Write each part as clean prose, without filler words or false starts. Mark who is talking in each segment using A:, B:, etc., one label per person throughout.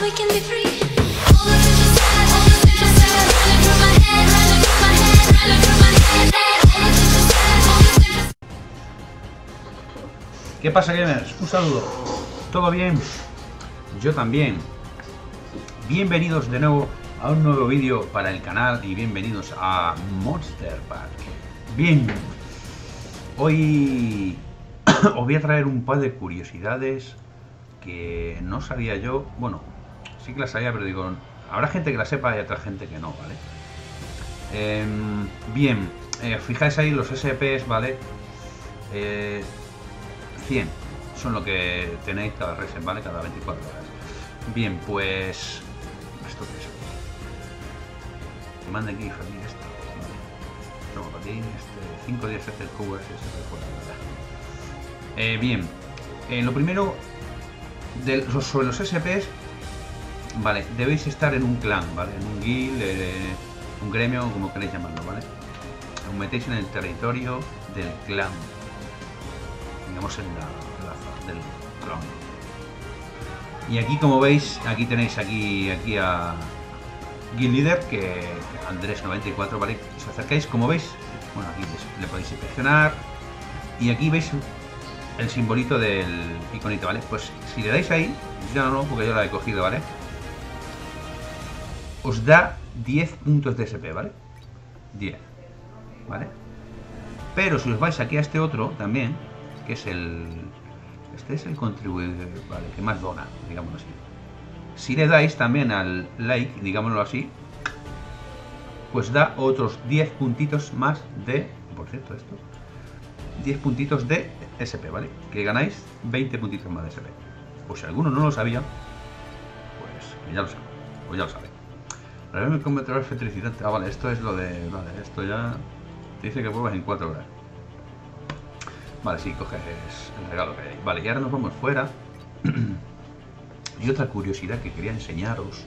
A: we can be free. All the future's sad, all the future's sad, running through my head, running through my head, running through my head. All the future's sad, all the future's.
B: ¿Qué pasa, gamers? Un saludo. ¿Todo bien? Yo también. Bienvenidos de nuevo a un nuevo vídeo para el canal y bienvenidos a Monster Park. Bien, hoy os voy a traer un par de curiosidades que no sabía yo. Bueno, sí que las sabía, pero digo, habrá gente que la sepa y otra gente que no, ¿vale? Bien, fijáis ahí los SPs, ¿vale? 100 son lo que tenéis cada reset, ¿vale? Cada 24 horas. Bien, pues... ¿esto qué es? Que manda aquí, familia, esto. Vale. Toma para ti, 5 días hace el cover, si se recuerda, ¿verdad? Bien, lo primero, sobre los SPs, vale, debéis estar en un clan, ¿vale? En un guild, un gremio, como queréis llamarlo, ¿vale? Os metéis en el territorio del clan. Digamos en la plaza del clan. Y aquí, como veis, aquí tenéis aquí a Guild Leader, que Andrés94, ¿vale? Si os acercáis, como veis, bueno, aquí le podéis inspeccionar. Y aquí veis el simbolito del iconito, ¿vale? Pues si le dais ahí, ya no, porque yo la he cogido, ¿vale? Os da 10 puntos de SP, ¿vale? 10, ¿vale? Pero si os vais aquí a este otro también, que es este es el contribuidor, ¿vale? Que más dona, digámoslo así. Si le dais también al like, digámoslo así, pues da otros 10 puntitos más de, por cierto, esto, 10 puntitos de SP, ¿vale? Que ganáis 20 puntitos más de SP. Pues si alguno no lo sabía, pues ya lo sabe, pues ya lo sabe. Realmente convertir fertilizante. Ah, vale, esto es lo de, vale, esto ya dice que vuelvas en 4 horas. Vale, sí, coges el regalo que hay. Vale, y ahora nos vamos fuera. Y otra curiosidad que quería enseñaros.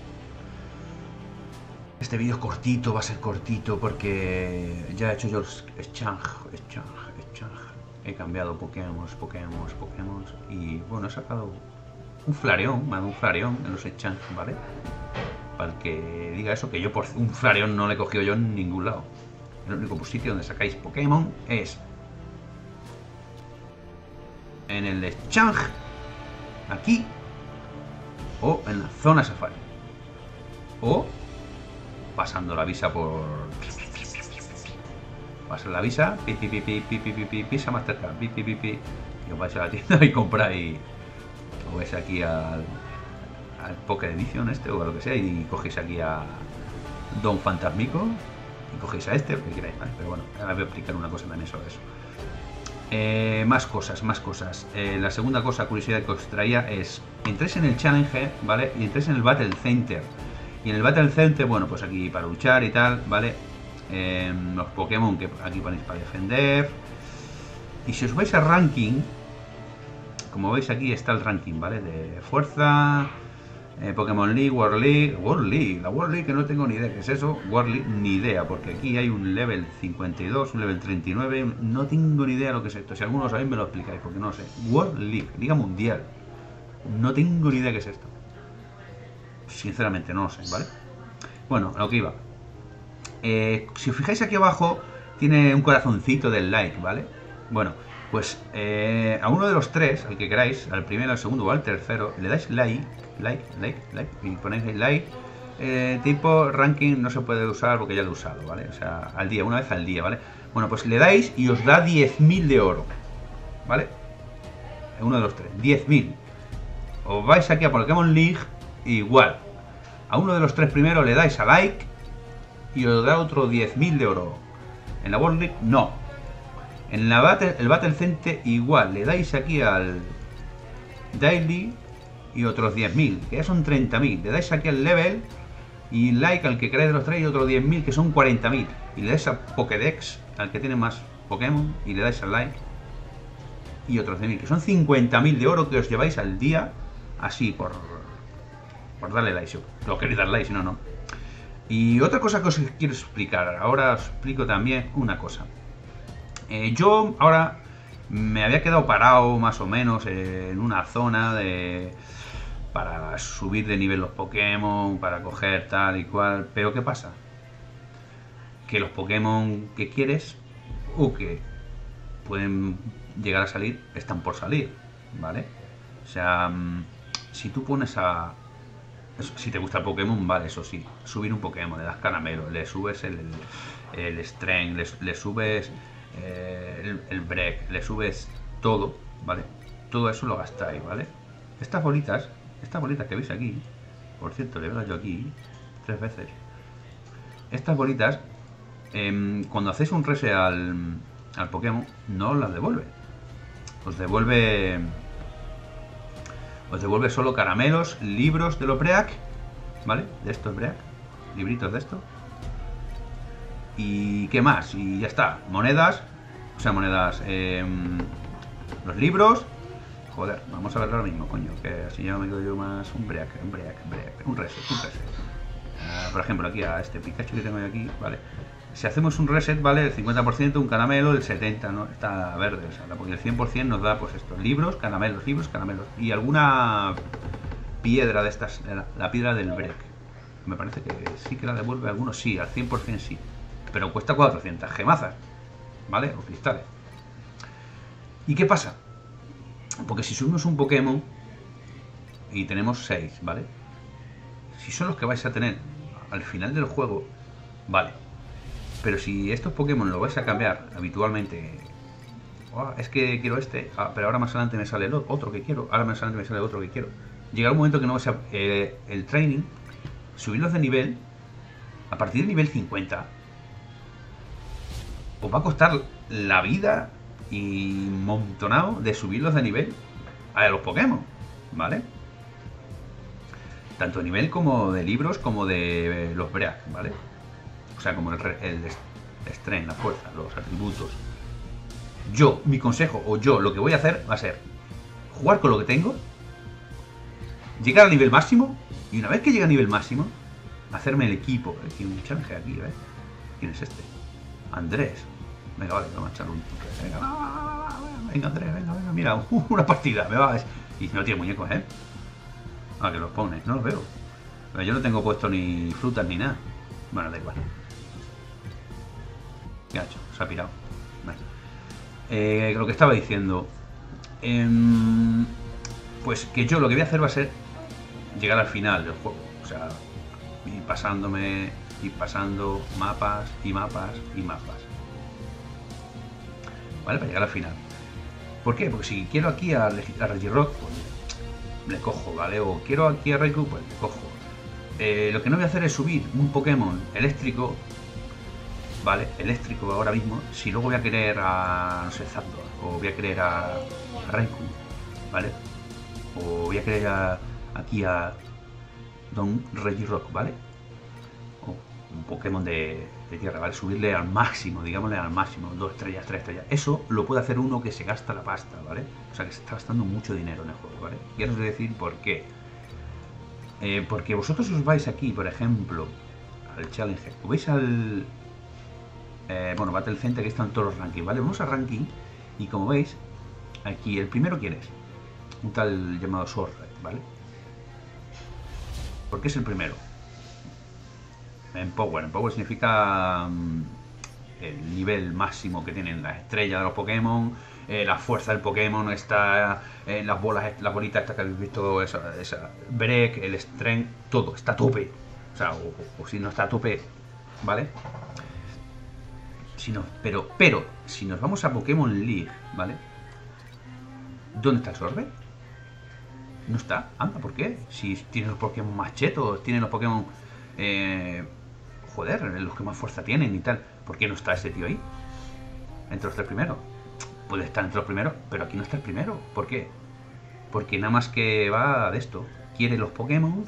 B: Este vídeo es cortito, va a ser cortito porque ya he hecho yo los exchange. He cambiado Pokémon y bueno, he sacado un Flareon, me ha dado un Flareon en los exchange, ¿vale? Para el que diga eso, que yo por un Flareon no le he cogido yo en ningún lado. El único sitio donde sacáis Pokémon es en el exchange, aquí, o en la zona safari, o pasando la visa por... pasar la visa, pisa más cerca, y os vais a la tienda y compráis, o vais aquí al Poké Edition este, o a lo que sea, y cogéis aquí a Don Fantasmico, y cogéis a este, lo que queráis, ¿vale? Pero bueno, ahora voy a explicar una cosa también sobre eso. Más cosas. La segunda cosa, curiosidad que os traía es, entréis en el challenge, ¿vale? Y entréis en el Battle Center. Y en el Battle Center, bueno, pues aquí para luchar y tal, ¿vale? Los Pokémon que aquí ponéis para defender. Y si os vais a ranking, como veis aquí está el ranking, ¿vale? De fuerza, Pokémon League, World League, la World League que no tengo ni idea qué es eso, World League ni idea, porque aquí hay un level 52, un level 39, no tengo ni idea lo que es esto. Si alguno lo sabéis me lo explicáis, porque no lo sé. World League, Liga Mundial, no tengo ni idea qué es esto. Sinceramente no lo sé, ¿vale? Bueno, a lo que iba. Si os fijáis aquí abajo, tiene un corazoncito del like, ¿vale? Bueno, pues a uno de los tres, al que queráis, al primero, al segundo o al tercero, le dais like, y ponéis el like. Tipo ranking no se puede usar porque ya lo he usado, ¿vale? O sea, al día, una vez al día, ¿vale? Bueno, pues le dais y os da 10.000 de oro, ¿vale? Uno de los tres, 10.000. Os vais aquí a Pokémon League, igual. A uno de los tres primero le dais a like y os da otro 10.000 de oro. En la World League, no. En la el Battle Center, igual. Le dais aquí al Daily y otros 10.000, que ya son 30.000. Le dais aquí al level y like al que queráis de los tres y otros 10.000, que son 40.000. Y le dais a Pokédex, al que tiene más Pokémon, y le dais al like y otros 10.000, que son 50.000 de oro que os lleváis al día, así por darle like. Si lo queréis dar like, si no, no. Y otra cosa que os quiero explicar, ahora os explico también una cosa. Yo ahora me había quedado parado más o menos en una zona de para subir de nivel los Pokémon, para coger tal y cual. Pero ¿qué pasa? Que los Pokémon que quieres o que pueden llegar a salir están por salir, ¿vale? O sea, si tú pones a... Si te gusta el Pokémon, vale, eso sí, subir un Pokémon, le das caramelo, le subes el Strength, le subes el Break, le subes todo, ¿vale? Todo eso lo gastáis, ¿vale? Estas bolitas que veis aquí, por cierto, le veo yo aquí 3 veces. Estas bolitas, cuando hacéis un reset al Pokémon, no os las devuelve. Os devuelve solo caramelos, libros de los Break, ¿vale? De estos Break, libritos de estos. ¿Y qué más? Y ya está. Monedas, o sea, monedas, los libros. Joder, vamos a verlo ahora mismo, coño, que así ya me quedo yo más un Break, un reset. Por ejemplo, aquí a este Pikachu que tengo yo aquí, ¿vale? Si hacemos un reset, ¿vale? El 50%, un caramelo, el 70%, ¿no? Está verde, o sea, porque el 100% nos da, pues estos libros, caramelos. Y alguna piedra de estas, la piedra del Break. Me parece que sí que la devuelve algunos, sí, al 100% sí. Pero cuesta 400 gemazas, ¿vale? O cristales. ¿Y qué pasa? Porque si subimos un Pokémon y tenemos 6, ¿vale? Si son los que vais a tener al final del juego, vale. Pero si estos Pokémon los vais a cambiar habitualmente, es que quiero este, pero ahora más adelante me sale el otro que quiero, ahora más adelante me sale otro que quiero. Llegará un momento que no vais a... el training, subirlos de nivel, a partir del nivel 50, os va a costar la vida y montonado de subirlos de nivel a los Pokémon, ¿vale? Tanto de nivel como de libros, como de los Break, ¿vale? O sea, como el Strength, la fuerza, los atributos. Mi consejo, o lo que voy a hacer va a ser jugar con lo que tengo, llegar al nivel máximo, y una vez que llegue a nivel máximo, hacerme el equipo. Aquí un challenge aquí, ¿ves? ¿Quién es este? Andrés. Venga, vale, vamos a echarle un toque. Venga, Andrés, venga, mira, una partida, me va. Y no tiene muñecos, ¿eh? Que los pone, no los veo. Pero yo no tengo puesto ni frutas ni nada. Bueno, da igual. ¿Qué ha hecho? Se ha pirado. Vale. Lo que estaba diciendo. Pues que yo lo que voy a hacer va a ser llegar al final del juego. O sea, ir pasando mapas y mapas y mapas. ¿Vale? Para llegar al final. ¿Por qué? Porque si quiero aquí a Regirock, pues le cojo, ¿vale? O quiero aquí a Raikou, pues le cojo. Lo que no voy a hacer es subir un Pokémon eléctrico, ¿vale? Eléctrico ahora mismo, si luego voy a querer a, no sé, Zapdos, o voy a querer a Raikou, ¿vale? O voy a querer aquí a Don Regirock, ¿vale? O un Pokémon de tierra, ¿vale? Subirle al máximo, digámosle al máximo, 2 estrellas, 3 estrellas. Eso lo puede hacer uno que se gasta la pasta, ¿vale? O sea, que se está gastando mucho dinero en el juego, ¿vale? Quiero decir por qué. Porque vosotros os vais aquí, por ejemplo, al Challenger, os vais al... bueno, Battle Center, que están todos los rankings, ¿vale? Vamos a ranking y como veis, aquí el primero, ¿quién es? Un tal llamado Swordred, ¿vale? ¿Por qué es el primero? En Power significa el nivel máximo que tienen las estrellas de los Pokémon, la fuerza del Pokémon, está las bolitas estas que habéis visto, esa Break, el Strength, todo está a tope. O sea, o si no está a tope, ¿vale? Si no, pero si nos vamos a Pokémon League, ¿vale? ¿Dónde está el Sorbet? No está. Anda, ¿por qué? Si tiene los Pokémon más chetos, tiene los Pokémon... joder, los que más fuerza tienen y tal. ¿Por qué no está ese tío ahí? Entre los 3 primeros. Puede estar entre los primeros, pero aquí no está el primero. ¿Por qué? Porque nada más que va de esto. Quiere los Pokémon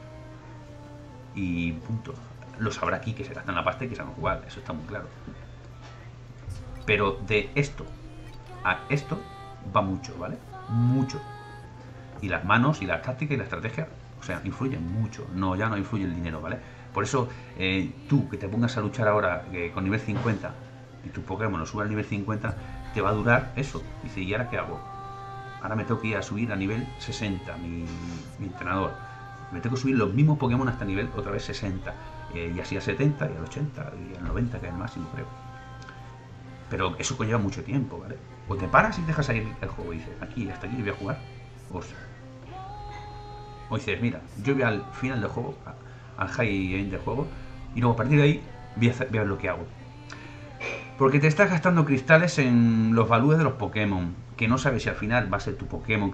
B: y punto. Lo sabrá aquí, que se gastan la pasta y que saben jugar. Eso está muy claro. Pero de esto a esto va mucho, ¿vale? Mucho. Y las manos y la táctica y la estrategia, o sea, influyen mucho. No, ya no influye el dinero, ¿vale? Por eso, tú que te pongas a luchar ahora con nivel 50 y tu Pokémon lo sube al nivel 50, te va a durar eso. Dice, ¿y ahora qué hago? ahora me tengo que ir a subir a nivel 60, mi entrenador. Me tengo que subir los mismos Pokémon hasta nivel otra vez 60. Y así a 70, y al 80, y al 90, que es el máximo, creo. Pero eso conlleva mucho tiempo, ¿vale? O te paras y dejas ahí el juego y dices, aquí, hasta aquí voy a jugar. O dices, mira, yo voy al final del juego, al high end del juego, y luego a partir de ahí voy a ver lo que hago. Porque te estás gastando cristales en los valores de los Pokémon, que no sabes si al final va a ser tu Pokémon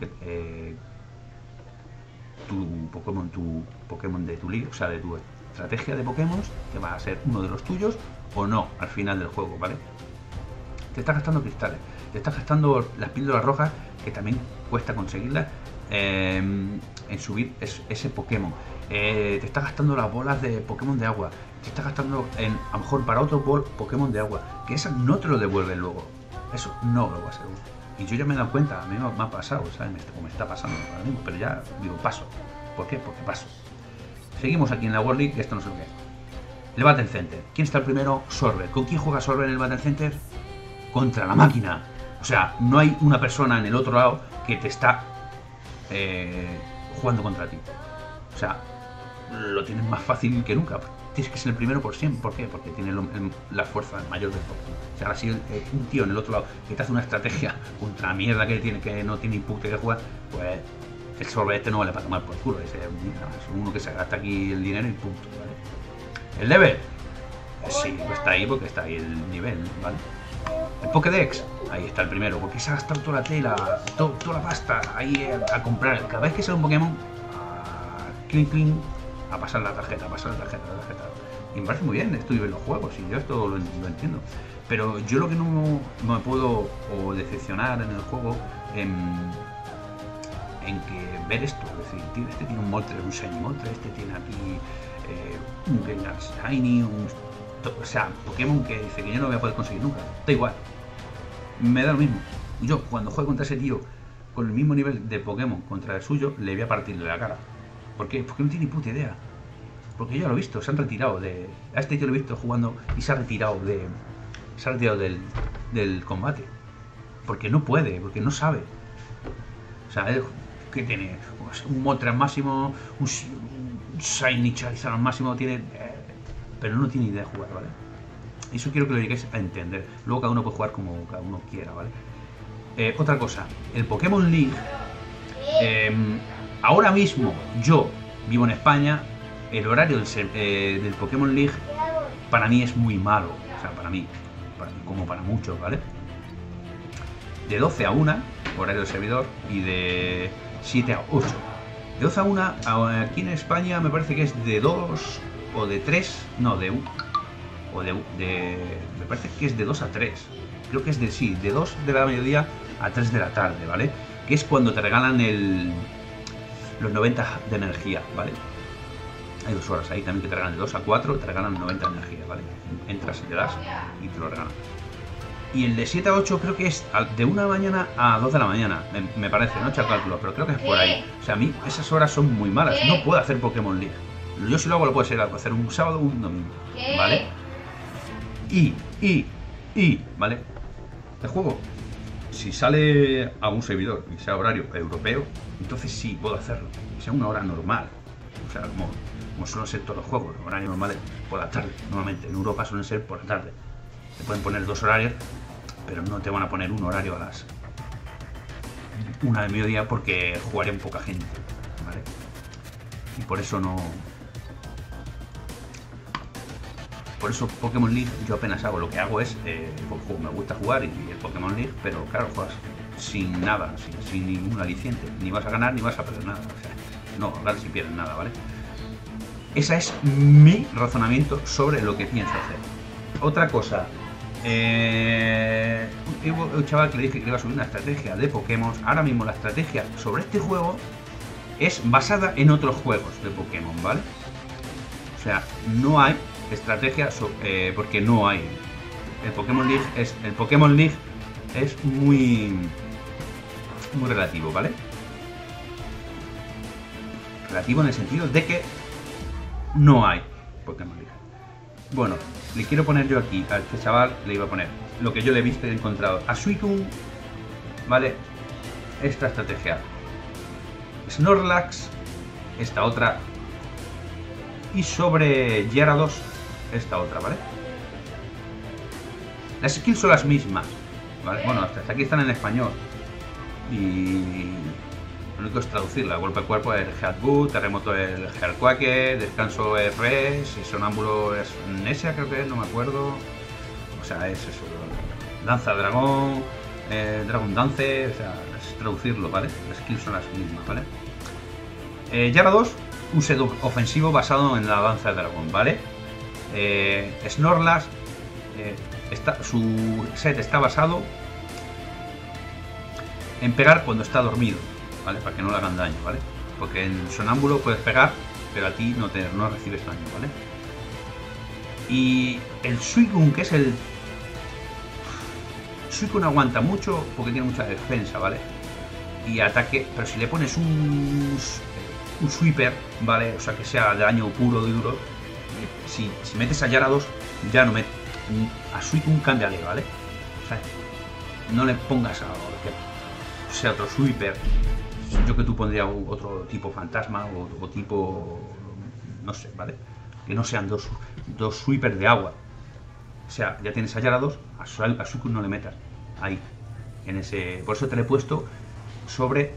B: tu Pokémon de tu liga, o sea, de tu estrategia de Pokémon, que va a ser uno de los tuyos o no al final del juego, ¿vale? Te estás gastando cristales, te estás gastando las píldoras rojas, que también cuesta conseguirlas, en subir ese Pokémon. Te estás gastando las bolas de Pokémon de agua, te estás gastando a lo mejor para otro Pokémon de agua, que esas no te lo devuelven luego. Eso no lo vas a hacer. Y yo ya me he dado cuenta, a mí me ha pasado, ¿sabes? Me está pasando ahora mismo, pero ya digo, paso. ¿Por qué? Porque paso. Seguimos aquí en la World League, esto no sé lo que es. El Battle Center. ¿Quién está el primero? Sorber. ¿Con quién juega Sorber en el Battle Center? Contra la máquina. O sea, no hay una persona en el otro lado que te está jugando contra ti. O sea, lo tienes más fácil que nunca. Tienes que ser el primero por siempre. ¿Por qué? Porque tiene la fuerza mayor del Pokémon. O sea, ahora si un tío en el otro lado que te hace una estrategia contra la mierda que no tiene ni puta que jugar, pues el Sorber este no vale para tomar por culo. Es uno que se gasta aquí el dinero y punto, ¿vale? El level, sí, pues está ahí porque está ahí el nivel, ¿vale? El Pokédex, ahí está el primero, porque se ha gastado toda la tela, toda la pasta ahí a comprar. Cada vez que sale un Pokémon, clink, a pasar la tarjeta, Y me parece muy bien esto y ver los juegos, y yo esto lo entiendo. Pero yo lo que no me puedo decepcionar en el juego, en que ver esto, es decir, tío, este tiene un Moltres, un Shiny Moltres, este tiene aquí un Gengar Shiny, o sea, Pokémon que dice que yo no voy a poder conseguir nunca. Da igual, me da lo mismo. Yo cuando juego contra ese tío con el mismo nivel de Pokémon contra el suyo, le voy a partirle la cara. ¿Por qué? Porque no tiene ni puta idea. Porque yo lo he visto, se han retirado de... A este tío lo he visto jugando y se ha retirado del combate. Porque no puede, porque no sabe. O sea, él que tiene un Moltres máximo, un Shiny Charizard máximo, tiene... pero no tiene idea de jugar, ¿vale? Eso quiero que lo lleguéis a entender. Luego cada uno puede jugar como cada uno quiera, ¿vale? Otra cosa, el Pokémon League, ahora mismo yo vivo en España, el horario del Pokémon League para mí es muy malo, o sea, para mí como para muchos, ¿vale? De 12 a 1, horario del servidor, y de 7 a 8. De 12 a 1, aquí en España me parece que es de 2 o de 3, no, de 1, o me parece que es de 2 a 3. Creo que es de 2 de la mediodía a 3 de la tarde, ¿vale? Que es cuando te regalan los 90 de energía, ¿vale? Hay 2 horas ahí también que te regalan de 2 a 4, te regalan 90 de energía, ¿vale? Entras y te das y te lo regalan. Y el de 7 a 8 creo que es de 1 de la mañana a 2 de la mañana, me parece, no he hecho el cálculo, pero creo que es por ahí. O sea, a mí esas horas son muy malas, no puedo hacer Pokémon League. Yo si lo hago lo puedo hacer un sábado o un domingo, ¿vale? ¿Vale? El juego, si sale a un servidor y sea horario europeo, entonces sí puedo hacerlo, que sea una hora normal. O sea, como suelen ser todos los juegos, horarios normales por la tarde. Normalmente en Europa suelen ser por la tarde. Te pueden poner 2 horarios, pero no te van a poner un horario a las 1 de mediodía porque jugarían poca gente, ¿vale? Y por eso no... Por eso Pokémon League yo apenas hago. Lo que hago es, me gusta jugar y el Pokémon League, pero claro, juegas sin nada, sin ningún aliciente. Ni vas a ganar ni vas a perder nada. O sea, no ganas y pierdes nada, ¿vale? Ese es mi razonamiento sobre lo que pienso hacer. Otra cosa, un chaval que le dije que le iba a subir una estrategia de Pokémon. Ahora mismo la estrategia sobre este juego es basada en otros juegos de Pokémon, ¿vale? O sea, no hay estrategia porque no hay. El Pokémon League es muy relativo, ¿vale? Relativo en el sentido de que no hay Pokémon League. Bueno, le quiero poner yo aquí a este chaval, le iba a poner lo que yo le he visto y he encontrado. A Suicune, ¿vale? esta estrategia. Snorlax, esta otra. Y sobre Gyarados, esta otra, ¿vale? Las skills son las mismas, ¿vale? Bueno, hasta aquí están en español. Y lo único es traducirla. Golpe a cuerpo es el Headbutt, terremoto es el Earthquake, descanso es Res, y sonámbulo es Nesia, creo que es, no me acuerdo. O sea, es eso. Danza dragón, Dragon Dance, o sea, es traducirlo, ¿vale? Las skills son las mismas, ¿vale? Gyarados, un set ofensivo basado en la danza del dragón, ¿vale? Snorlax, su set está basado en pegar cuando está dormido, ¿vale? Para que no le hagan daño, ¿vale? Porque en sonámbulo puedes pegar, pero a ti no recibes daño, ¿vale? Y el Suicune, que es el... Suicune aguanta mucho porque tiene mucha defensa, ¿vale? Y ataque, pero si le pones un sweeper, ¿vale? O sea, que sea de daño puro, duro. Si metes a Gyarados, ya no metes... A Suicune cámbiale, ¿vale? O sea, no le pongas a que sea otro sweeper. Yo que tú pondría otro tipo fantasma o tipo... No sé, ¿vale? Que no sean dos sweepers de agua. O sea, ya tienes a Gyarados, a Suicune no le metas. Ahí. En ese... Por eso te lo he puesto sobre...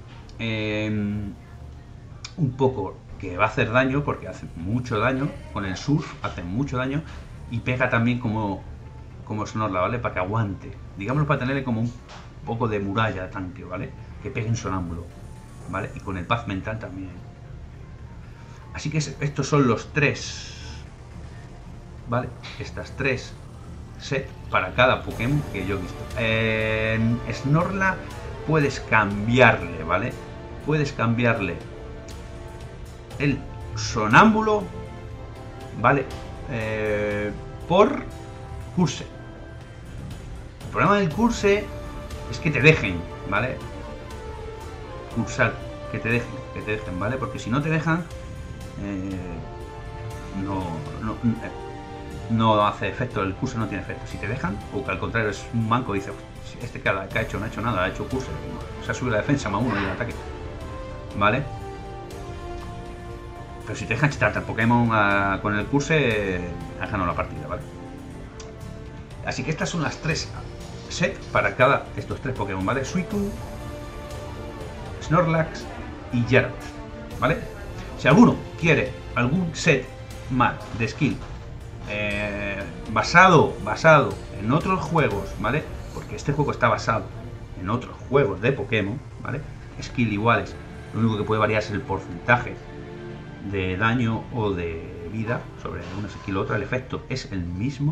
B: un poco que va a hacer daño, porque hace mucho daño, con el surf hace mucho daño, y pega también como Snorlax, ¿vale? Para que aguante, digámoslo, para tenerle como un poco de muralla de tanque, ¿vale? Que pegue en sonámbulo, ¿vale? Y con el paz mental también. Así que estos son los tres, ¿vale? Estas tres sets para cada Pokémon que yo he visto. En Snorlax puedes cambiarle, ¿vale? Puedes cambiarle el sonámbulo, ¿vale? Por curse. El problema del curse es que te dejen, ¿vale? Cursar, que te dejen, ¿vale? Porque si no te dejan, no hace efecto, el curse no tiene efecto. Si te dejan, o que al contrario es un manco y dice, este que ha hecho no ha hecho nada, ha hecho curse, o sea, sube la defensa más uno y el ataque, ¿vale? Pero si te dejan chitarte al Pokémon con el curse, has ganado la partida, ¿vale? Así que estas son las tres sets para cada estos tres Pokémon, ¿vale? Suicune, Snorlax y Gyarados, ¿vale? Si alguno quiere algún set más de skill basado en otros juegos, ¿vale? Porque este juego está basado en otros juegos de Pokémon, ¿vale? Skill iguales, lo único que puede variar es el porcentaje de daño o de vida sobre una skill u otra, el efecto es el mismo.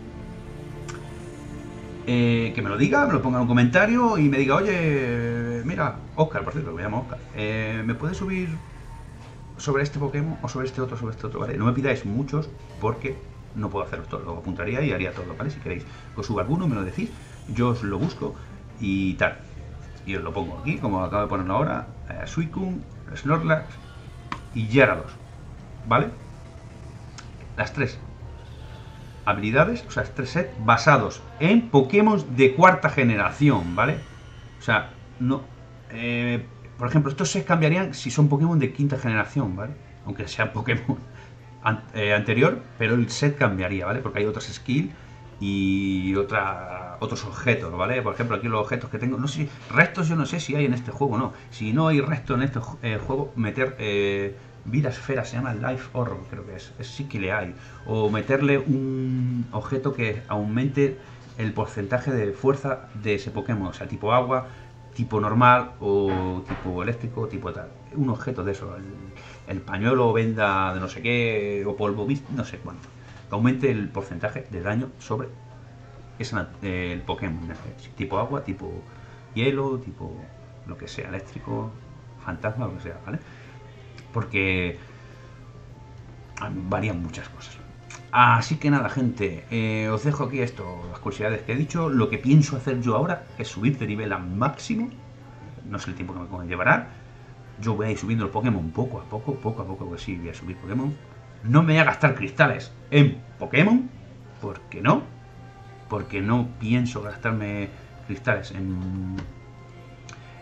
B: Que me lo diga, me lo ponga en un comentario y me diga, oye, mira, Oscar, por cierto, me llamo Oscar, ¿me puedes subir sobre este Pokémon o sobre este otro, ¿vale? No me pidáis muchos porque no puedo haceros todo, lo apuntaría y haría todo, ¿vale? Si queréis que os suba alguno, me lo decís, yo os lo busco y tal. Y os lo pongo aquí, como acabo de ponerlo ahora, Suicune, Snorlax y Gyarados, ¿vale? Las tres habilidades, o sea, tres sets basados en Pokémon de cuarta generación, ¿vale? O sea, no... por ejemplo, estos sets cambiarían si son Pokémon de quinta generación, ¿vale? Aunque sea Pokémon anterior, pero el set cambiaría, ¿vale? Porque hay otras skills y otros objetos, ¿vale? Por ejemplo, aquí los objetos que tengo, no sé, restos yo no sé si hay en este juego, no. Si no hay restos en este juego, meter vida esfera, se llama Life Orb, creo que es sí que le hay. O meterle un objeto que aumente el porcentaje de fuerza de ese Pokémon, o sea, tipo agua, tipo normal o tipo eléctrico, tipo tal. Un objeto de eso, el pañuelo o venda de no sé qué, o polvo, no sé cuánto. Que aumente el porcentaje de daño sobre el Pokémon, tipo agua, tipo hielo, tipo lo que sea, eléctrico, fantasma, lo que sea, ¿vale? Porque varían muchas cosas. Así que nada, gente, os dejo aquí esto, las curiosidades que he dicho. Lo que pienso hacer yo ahora es subir de nivel al máximo. No sé el tiempo que me llevará. Yo voy a ir subiendo el Pokémon poco a poco, que sí, voy a subir Pokémon. No me voy a gastar cristales en Pokémon, porque no pienso gastarme cristales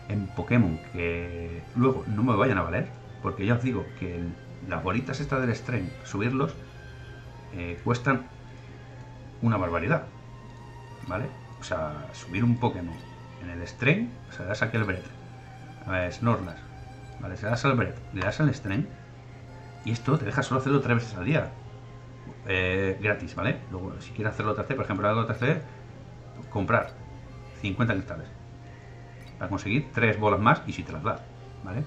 B: en Pokémon que luego no me vayan a valer, porque ya os digo que las bolitas estas del Strain, subirlos, cuestan una barbaridad, ¿vale? O sea, subir un Pokémon en el Strain, o sea, le das aquí al Breath, a Snorlax, ¿vale? Se das al Breath, le das al Strain, y esto te deja solo hacerlo 3 veces al día, gratis, ¿vale? Luego, si quieres hacerlo OTC, por ejemplo, algo OTC, comprar 50 cristales para conseguir 3 bolas más y si te las da, ¿vale?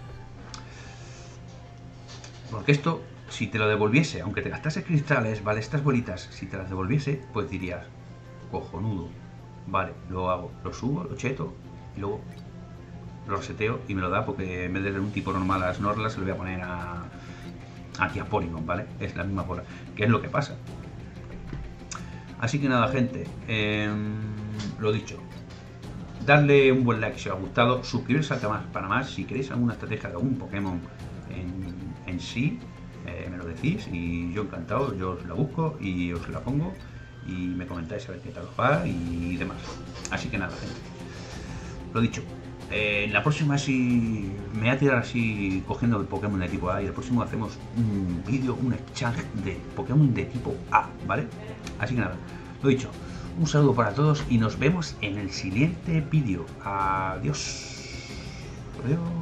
B: Porque esto, si te lo devolviese, aunque te gastase cristales, ¿vale? Estas bolitas, si te las devolviese, pues dirías, cojonudo, vale, lo hago, lo subo, lo cheto y luego lo reseteo y me lo da, porque en vez de un tipo normal a Snorlax se lo voy a poner aquí a Porygon, ¿vale? Es la misma bola, que es lo que pasa. Así que nada, gente, lo dicho, darle un buen like si os ha gustado, suscribiros al canal para más. Si queréis alguna estrategia de algún Pokémon en sí, me lo decís y yo encantado, yo os la busco y os la pongo y me comentáis a ver qué tal os va y demás. Así que nada, gente, lo dicho, en la próxima sí me voy a tirar así cogiendo el Pokémon de tipo A y el próximo hacemos un vídeo, un exchange de Pokémon de tipo A, ¿vale? Así que nada, lo dicho, un saludo para todos y nos vemos en el siguiente vídeo. Adiós. Adiós.